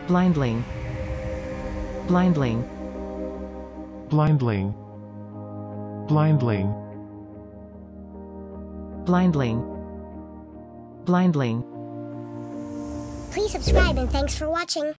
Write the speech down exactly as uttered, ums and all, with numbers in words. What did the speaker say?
blindling, blindling, blindling, blindling, blindling, blindling. Please subscribe and thanks for watching.